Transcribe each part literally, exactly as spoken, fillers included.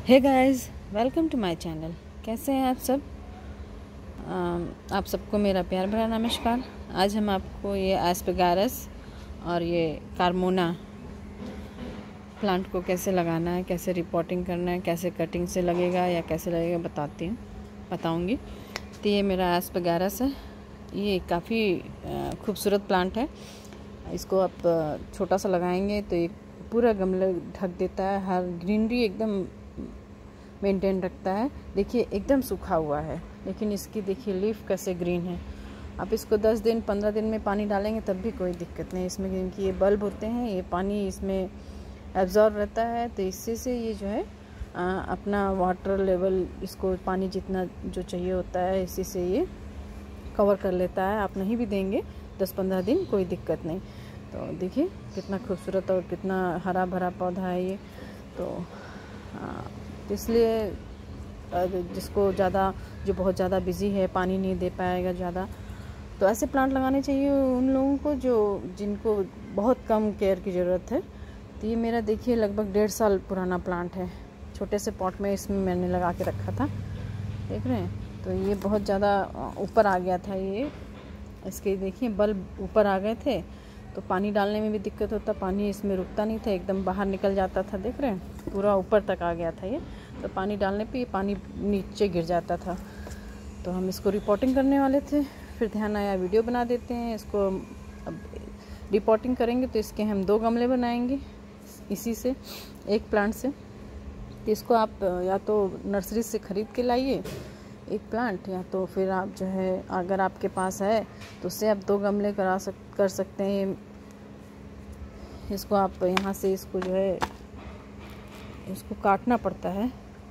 Hey guys, welcome to my channel. कैसे हैं आप सब? आ, आप सबको मेरा प्यार भरा नमस्कार। आज हम आपको ये एस्पेरागस और ये कार्मोना प्लांट को कैसे लगाना है, कैसे रिपोर्टिंग करना है, कैसे कटिंग से लगेगा या कैसे लगेगा बताती हूँ बताऊँगी। तो ये मेरा एस्पेरागस है। ये काफ़ी खूबसूरत प्लांट है। इसको आप छोटा सा लगाएंगे तो ये पूरा गमला ढक देता है। हर ग्रीनरी एकदम मेंटेन रखता है। देखिए एकदम सूखा हुआ है, लेकिन इसकी देखिए लीफ कैसे ग्रीन है। आप इसको दस दिन पंद्रह दिन में पानी डालेंगे तब भी कोई दिक्कत नहीं इसमें, क्योंकि ये बल्ब होते हैं, ये पानी इसमें एब्जॉर्ब रहता है। तो इससे से ये जो है आ, अपना वाटर लेवल, इसको पानी जितना जो चाहिए होता है इसी से ये कवर कर लेता है। आप नहीं भी देंगे दस पंद्रह दिन कोई दिक्कत नहीं। तो देखिए कितना खूबसूरत और कितना हरा भरा पौधा है ये। तो आ, इसलिए जिसको ज़्यादा जो बहुत ज़्यादा बिज़ी है, पानी नहीं दे पाएगा ज़्यादा, तो ऐसे प्लांट लगाने चाहिए उन लोगों को जो जिनको बहुत कम केयर की ज़रूरत है। तो ये मेरा देखिए लगभग डेढ़ साल पुराना प्लांट है। छोटे से पॉट में इसमें मैंने लगा के रखा था, देख रहे हैं। तो ये बहुत ज़्यादा ऊपर आ गया था। ये इसके देखिए बल्ब ऊपर आ गए थे, तो पानी डालने में भी दिक्कत होता, पानी इसमें रुकता नहीं था, एकदम बाहर निकल जाता था। देख रहे हैं पूरा ऊपर तक आ गया था ये। तो पानी डालने पे ये पानी नीचे गिर जाता था। तो हम इसको रिपोर्टिंग करने वाले थे, फिर ध्यान आया वीडियो बना देते हैं इसको। अब रिपोर्टिंग करेंगे तो इसके हम दो गमले बनाएंगे इसी से, एक प्लांट से। तो इसको आप या तो नर्सरी से ख़रीद के लाइए एक प्लांट, या तो फिर आप जो है अगर आपके पास है तो उससे आप दो गमले करा सक कर सकते हैं। इसको आप यहाँ से इसको जो है इसको काटना पड़ता है,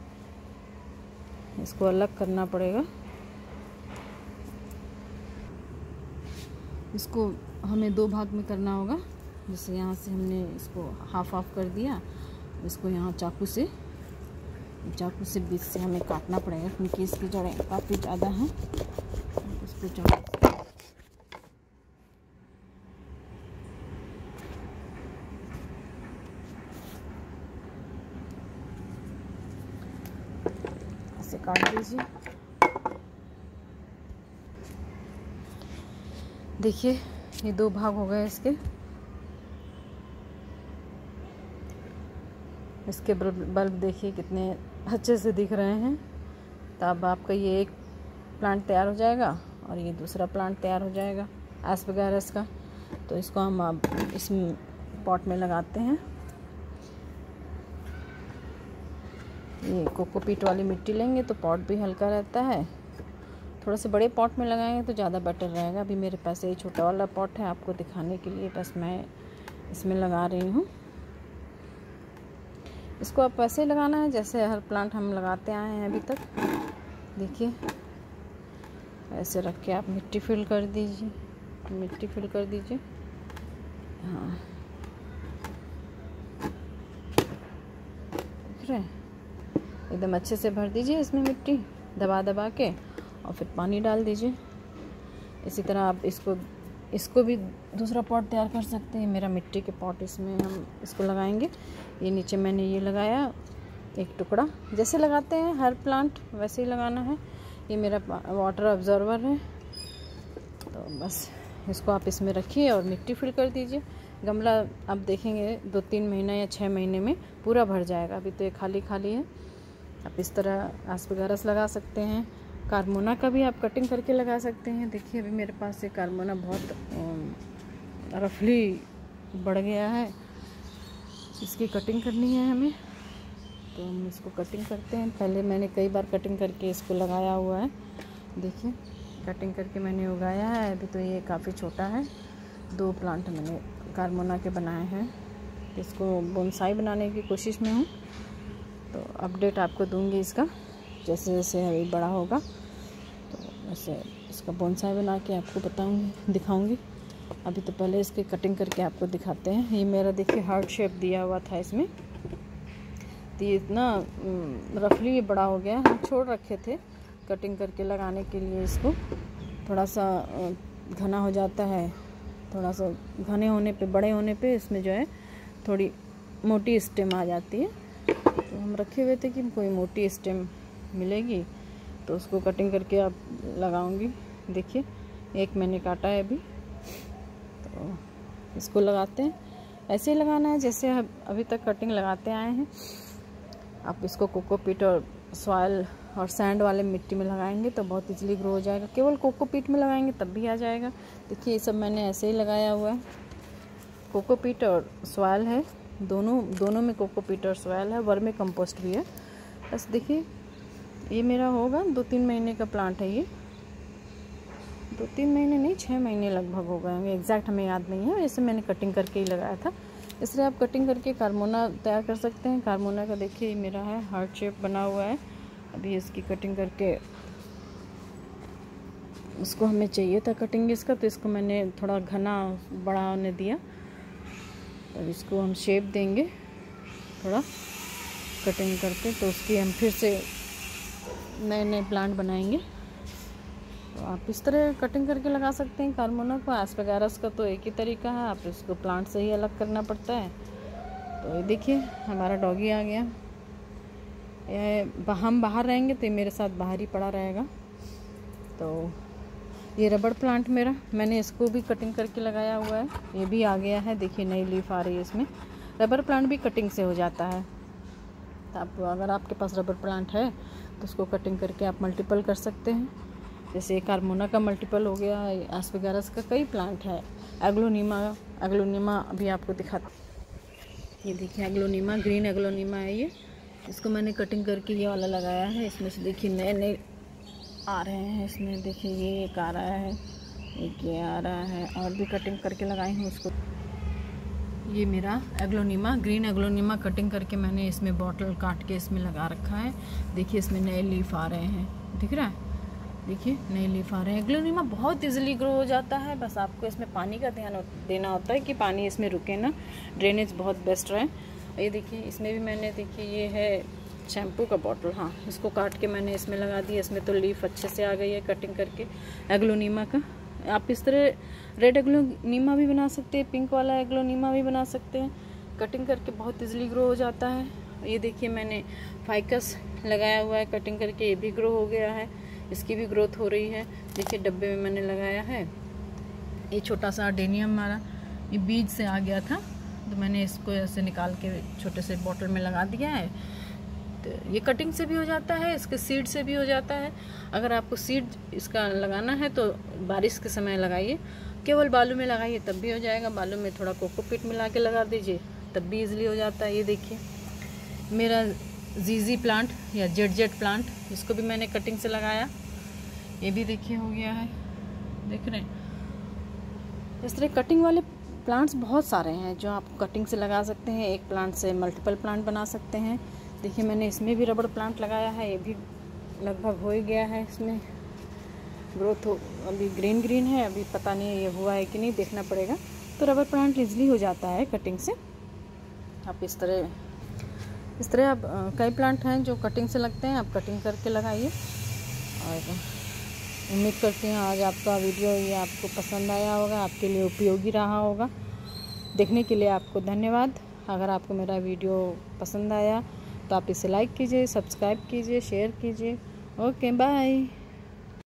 इसको अलग करना पड़ेगा। इसको हमें दो भाग में करना होगा। जैसे यहाँ से हमने इसको हाफ हाफ कर दिया, इसको यहाँ चाकू से चाकू से बीच से हमें काटना पड़ेगा, क्योंकि इसकी जड़ें काफ़ी ज़्यादा हैं। इसको चाकू ऐसे काट दीजिए। देखिए ये दो भाग हो गए इसके। इसके बल्ब देखिए कितने अच्छे से दिख रहे हैं। तो अब आपका ये एक प्लांट तैयार हो जाएगा और ये दूसरा प्लांट तैयार हो जाएगा एस्पेरागस का। तो इसको हम अब इस पॉट में लगाते हैं। ये कोकोपीट वाली मिट्टी लेंगे तो पॉट भी हल्का रहता है। थोड़ा से बड़े पॉट में लगाएंगे तो ज़्यादा बेटर रहेगा। अभी मेरे पास ये छोटा वाला पॉट है, आपको दिखाने के लिए बस मैं इसमें लगा रही हूँ। इसको आप वैसे ही लगाना है जैसे हर प्लांट हम लगाते आए हैं अभी तक। देखिए ऐसे रख के आप मिट्टी फिल कर दीजिए, मिट्टी फिल कर दीजिए। हाँ देख रहे हैं, एकदम अच्छे से भर दीजिए इसमें मिट्टी दबा दबा के, और फिर पानी डाल दीजिए। इसी तरह आप इसको इसको भी दूसरा पॉट तैयार कर सकते हैं। मेरा मिट्टी के पॉट, इसमें हम इसको लगाएंगे। ये नीचे मैंने ये लगाया एक टुकड़ा, जैसे लगाते हैं हर प्लांट वैसे ही लगाना है। ये मेरा वाटर ऑब्जर्वर है। तो बस इसको आप इसमें रखिए और मिट्टी फिल कर दीजिए। गमला आप देखेंगे दो तीन महीना या छः महीने में पूरा भर जाएगा। अभी तो ये खाली खाली है। आप इस तरह एस्पेरागस लगा सकते हैं। कार्मोना का भी आप कटिंग करके लगा सकते हैं। देखिए अभी मेरे पास ये कार्मोना बहुत रफली बढ़ गया है, इसकी कटिंग करनी है हमें। तो हम इसको कटिंग करते हैं। पहले मैंने कई बार कटिंग करके इसको लगाया हुआ है। देखिए कटिंग करके मैंने उगाया है। अभी तो ये काफ़ी छोटा है। दो प्लांट मैंने कार्मोना के बनाए हैं। इसको बोनसाई बनाने की कोशिश में हूँ। तो अपडेट आपको दूंगी इसका, जैसे जैसे अभी बड़ा होगा तो वैसे इसका बोनसाई बना के आपको बताऊंगी, दिखाऊंगी। अभी तो पहले इसकी कटिंग करके आपको दिखाते हैं। ये मेरा देखिए हार्ट शेप दिया हुआ था इसमें, तो ये इतना रफली ये बड़ा हो गया। हम छोड़ रखे थे कटिंग करके लगाने के लिए। इसको थोड़ा सा घना हो जाता है, थोड़ा सा घने होने पे, बड़े होने पे इसमें जो है थोड़ी मोटी स्टेम आ जाती है। तो हम रखे हुए थे कि कोई मोटी स्टेम मिलेगी तो उसको कटिंग करके आप लगाऊंगी। देखिए एक मैंने काटा है अभी, तो इसको लगाते हैं। ऐसे ही लगाना है जैसे हम अभी तक कटिंग लगाते आए हैं। आप इसको कोकोपीट और सॉइल और सैंड वाले मिट्टी में लगाएंगे तो बहुत इजीली ग्रो हो जाएगा। केवल कोकोपीट में लगाएंगे तब भी आ जाएगा। देखिए ये सब मैंने ऐसे ही लगाया हुआ है। कोकोपीट और सॉइल है, दोनों दोनों में कोकोपीट और सॉइल है, वर्मी कंपोस्ट भी है। बस देखिए ये मेरा होगा दो तीन महीने का प्लांट है। ये दो तीन महीने नहीं, छः महीने लगभग हो गए होंगे, एग्जैक्ट हमें याद नहीं है। वैसे मैंने कटिंग करके ही लगाया था। इसलिए आप कटिंग करके कार्मोना तैयार कर सकते हैं। कार्मोना का देखिए मेरा है हार्ट शेप बना हुआ है। अभी इसकी कटिंग करके, उसको हमें चाहिए था कटिंग इसका, तो इसको मैंने थोड़ा घना बड़ा होने दिया। तो इसको हम शेप देंगे थोड़ा कटिंग करके, तो उसकी हम फिर से नए नए प्लांट बनाएंगे। तो आप इस तरह कटिंग करके लगा सकते हैं कार्मोना को। एस्पेरागस का तो एक ही तरीका है, आप इसको प्लांट से ही अलग करना पड़ता है। तो ये देखिए हमारा डॉगी आ गया। यह हम बाहर रहेंगे तो ये मेरे साथ बाहर ही पड़ा रहेगा। तो ये रबड़ प्लांट मेरा, मैंने इसको भी कटिंग करके लगाया हुआ है। ये भी आ गया है, देखिए नई लीफ आ रही है इसमें। रबर प्लांट भी कटिंग से हो जाता है। तो आप अगर आपके पास रबर प्लांट है तो उसको कटिंग करके आप मल्टीपल कर सकते हैं। जैसे कार्मोना का मल्टीपल हो गया, एस्पेरागस का कई प्लांट है। एग्लोनीमा एग्लोनीमा अभी आपको दिखाते। ये देखिए एग्लोनीमा, ग्रीन एग्लोनीमा है ये। इसको मैंने कटिंग करके ये वाला लगाया है। इसमें से देखिए नए नए आ रहे हैं। इसमें देखिए ये एक आ रहा है, एक ये आ रहा है, और भी कटिंग करके लगाई हूँ उसको। ये मेरा एग्लोनीमा, ग्रीन एग्लोनीमा कटिंग करके मैंने इसमें बॉटल काट के इसमें लगा रखा है। देखिए इसमें नए लीफ आ रहे हैं, दिख रहा है? देखिए नए लीफ आ रहे हैं। एग्लोनीमा बहुत इजीली ग्रो हो जाता है। बस आपको इसमें पानी का ध्यान देना होता है कि पानी इसमें रुके ना, ड्रेनेज बहुत बेस्ट रहे। ये देखिए इसमें भी मैंने, देखिए ये है शैम्पू का बॉटल, हाँ इसको काट के मैंने इसमें लगा दिया। इसमें तो लीफ अच्छे से आ गई है कटिंग करके एग्लोनीमा का। आप इस तरह रेड एग्लोनीमा भी बना सकते हैं, पिंक वाला एग्लोनीमा भी बना सकते हैं। कटिंग करके बहुत इजीली ग्रो हो जाता है। ये देखिए मैंने फाइकस लगाया हुआ है कटिंग करके, ये भी ग्रो हो गया है, इसकी भी ग्रोथ हो रही है। देखिए डब्बे में मैंने लगाया है। ये छोटा सा अडेनियम हमारा ये बीज से आ गया था, तो मैंने इसको ऐसे निकाल के छोटे से बॉटल में लगा दिया है। तो ये कटिंग से भी हो जाता है, इसके सीड से भी हो जाता है। अगर आपको सीड इसका लगाना है तो बारिश के समय लगाइए, केवल बालू में लगाइए तब भी हो जाएगा। बालू में थोड़ा कोकोपीट मिला के लगा दीजिए तब भी इजीली हो जाता है। ये देखिए मेरा जीजी प्लांट या जेड जेड प्लांट, इसको भी मैंने कटिंग से लगाया। ये भी देखिए हो गया है, देख रहे हैं। इस तरह कटिंग वाले प्लांट्स बहुत सारे हैं जो आप कटिंग से लगा सकते हैं। एक प्लांट से मल्टीपल प्लांट बना सकते हैं। देखिए मैंने इसमें भी रबड़ प्लांट लगाया है, ये भी लगभग हो ही गया है। इसमें ग्रोथ हो, अभी ग्रीन ग्रीन है, अभी पता नहीं ये हुआ है कि नहीं, देखना पड़ेगा। तो रबड़ प्लांट इजीली हो जाता है कटिंग से। आप इस तरह इस तरह आप कई प्लांट हैं जो कटिंग से लगते हैं, आप कटिंग करके लगाइए। और उम्मीद करती हूँ आज आपका वीडियो ये आपको पसंद आया होगा, आपके लिए उपयोगी रहा होगा। देखने के लिए आपको धन्यवाद। अगर आपको मेरा वीडियो पसंद आया तो आप इसे लाइक कीजिए, सब्सक्राइब कीजिए, शेयर कीजिए। Okay bye.